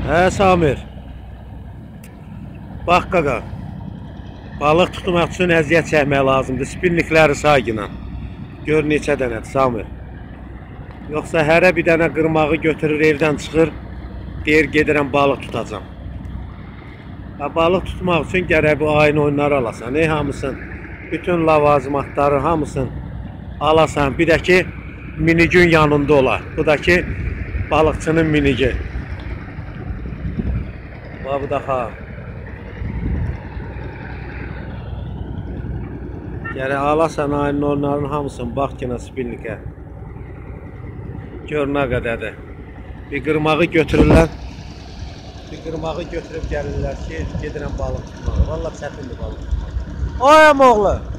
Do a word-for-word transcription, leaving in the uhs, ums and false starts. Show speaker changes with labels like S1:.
S1: Hə Samir. Bax qaqa. Balıq tutmaq üçün əziyyət çəkmək lazımdır. Spinnikləri sayğına. Gör neçə dənədir Samir. Yoxsa hərə bir dənə qırmağı götürür, evdən çıxır. Deyir gedirəm balıq tutacam. Ha, balıq tutmaq üçün gərək bu ayın oyunları alasan. Ey hamısın. Bütün lavazımatları hamısın alasan. Bir də ki minigün yanında olar. Bu da ki balıqçının minigi. Bax bu da ha. Gərək alasan ayın oyunlarının hamısın. Bax ki spinnikə. Gör nə qədədir. Bir qırmağı götürürlər. Bir qırmağı götürüb gəlirlər ki, gedirəm balıq tutmağa. Vallahi çətindir balıq tutmaq. Ay əmoğlu.